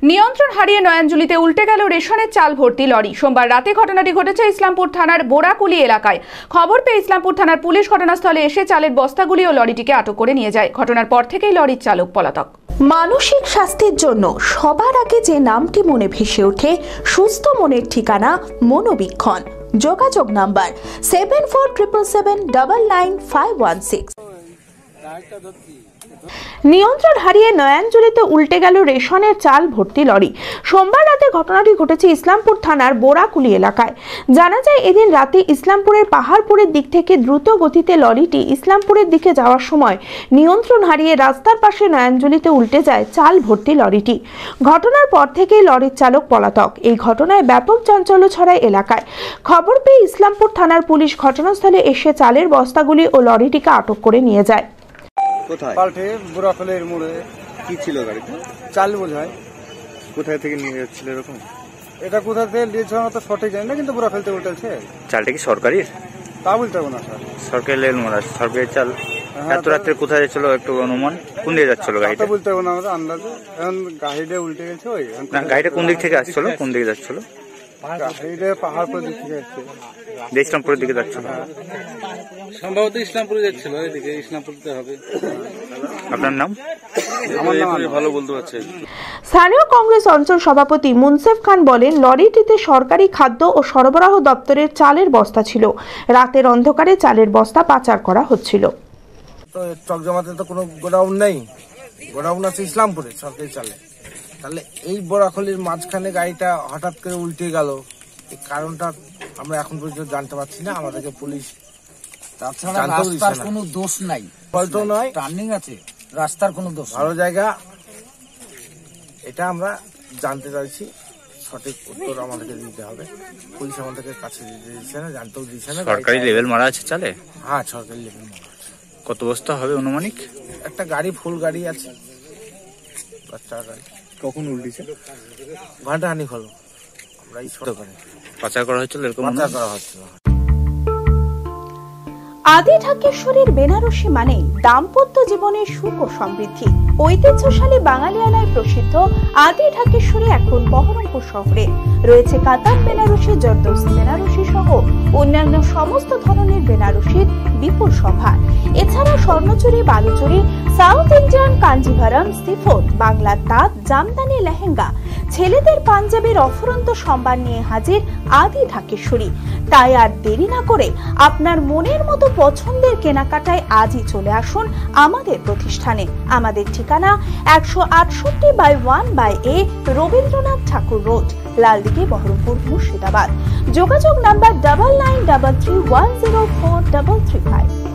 নিয়ন্ত্রণ হারিয়ে নয়াঞ্জলিতে উল্টে গেল রেশনের চাল ভর্তি লরি। সোমবার রাতে ঘটনাটি ঘটেছে ইসলামপুর থানার বোরাকুলি এলাকায়। খবর পেয়ে ইসলামপুর থানার পুলিশ ঘটনাস্থলে এসে চালের বস্তাগুলি ও লরিটিকে আটক করে নিয়ে যায়। ঘটনার পর থেকেই লরির চালক পলাতক। মানসিক স্বাস্থ্যের জন্য সবার আগে যে নামটি মনে ভেসে ওঠে, সুস্থ মনের ঠিকানা মনোবীক্ষণ। যোগাযোগ নাম্বার 7477799516। নিয়ন্ত্রণ হারিয়ে নয়াঞ্জলিতে উল্টে গেল রেশনের চাল ভর্তি লরি। সোমবার রাতে ঘটনাটি ঘটেছে ইসলামপুর থানার বোরাকুলি এলাকায়। জানা যায়, এদিন রাতে ইসলামপুরের পাহাড়পুরের দিক থেকে দ্রুত গতিতে লরিটি ইসলামপুরের দিকে যাওয়ার সময় নিয়ন্ত্রণ হারিয়ে রাস্তার পাশে নয়াঞ্জলিতে উল্টে যায় চাল ভর্তি লরিটি। ঘটনার পর থেকেই লরির চালক পলাতক। এই ঘটনায় ব্যাপক চাঞ্চল্য ছড়ায় এলাকায়। খবর পেয়ে ইসলামপুর থানার পুলিশ ঘটনাস্থলে এসে চালের বস্তাগুলি ও লরিটিকে আটক করে নিয়ে যায়। কোথায়? পাল্টে বুড়াখালের মোড়ে। কি ছিল গাড়িতে? চাল বোঝায়। কোথায় থেকে নিয়ে যাচ্ছিল এরকম? এটা কোথা থেকে নিয়েছে আমরা তো সঠিক জানি না, কিন্তু বুড়াখাল থেকে উঠেছে। চালটা কি সরকারি? তা বলতে পারবো না স্যার। সরকারি লেন মোড়া, সরকারি চাল। এত রাত্রে কোথায় যাচ্ছিল একটু অনুমান? কোন দিকে যাচ্ছিল গাড়িটা? বলতে পারবো না আমরা আন্দাজে। এখন গাড়িটা উল্টে গেছে। ওই গাড়িটা কোন দিক থেকে আসছিল? কোন দিকে যাচ্ছিল? গাড়িটা পাহাড়পুর দিক থেকে আসছে। ইসলামপুরের দিকে যাচ্ছিল। সম্ভবত ইসলামপুরে যাচ্ছিল। এদিকে ইসলামপুরতে হবে। আপনার নাম? আমার নাম ভালো বলতে পারছে। স্থানীয় কংগ্রেস অঞ্চল সভাপতি মুনসেফ খান বলেন, লরিটিতে সরকারি খাদ্য ও সরবরাহ দপ্তরের চালের বস্তা ছিল। রাতের অন্ধকারে চালের বস্তা পাচার করা হচ্ছিল। তো চকজমাতে তো কোনো গোডাউন নেই, গোডাউন আছে ইসলামপুরে সরকারি চালে। তাহলে এই বোরাখালীর মাঝখানে গাড়িটা হঠাৎ করে উল্টে গেল, এই কারণটা আমরা এখন পর্যন্ত জানতে পারছি না। আমাদেরকে পুলিশ তাছাড়া রাস্তার কোনো দোষ নাই, হয়তো নয়, টার্নিং আছে, রাস্তার কোনো দোষ, ভালো জায়গা, এটা আমরা জানতে চাইছি। সঠিক উত্তর আমাদেরকে দিতে হবে। পুলিশ আমাদেরকে কাছে দিচ্ছে না, জানতেও দিচ্ছে না। সরকারি লেভেল মারা আছে চালে? হ্যাঁ, সরকারি লেভেল মারা আছে। কত বস্তা হবে অনুমানিক? একটা গাড়ি, ফুল গাড়ি আছে, বাচ্চা গাড়ি। কখন উল্টেছে? ঘন্টা হানি হলো। আমরা এই ছোট করে পাচার করা হচ্ছিল, এরকম পাচার করা হচ্ছিল। আদি ঢাকেশ্বরীর বেনারসি মানে দাম্পত্য জীবনের সুখ ও সমৃদ্ধি। ঐতিহ্যশালী বাঙালিয়ানায় প্রসিদ্ধ আদি ঢাকেশ্বরী এখন বহরমপুর শহরে রয়েছে। কাতার বেনারসি, জর্দৌসি বেনারসি সহ অন্যান্য সমস্ত ধরনের বেনারসির বিপুল সম্ভার। এছাড়া Swarnachuri, Baluchuri, south Indian Kanjivaram, chiffon, বাংলার তাঁত, জামদানি, লেহেঙ্গা, ছেলেদের পাঞ্জাবির অফুরন্ত সম্ভার নিয়ে হাজির আদি ঢাকেশ্বরী। তাই আর দেরি না করে আপনার মনের মতো পছন্দের কেনাকাটায় আজই চলে আসুন আমাদের প্রতিষ্ঠানে। আমাদের ঠিকানা 168/1/A রবীন্দ্রনাথ ঠাকুর রোড, লালদিঘি, বহরমপুর, মুর্শিদাবাদ। যোগাযোগ নাম্বার 9933104335।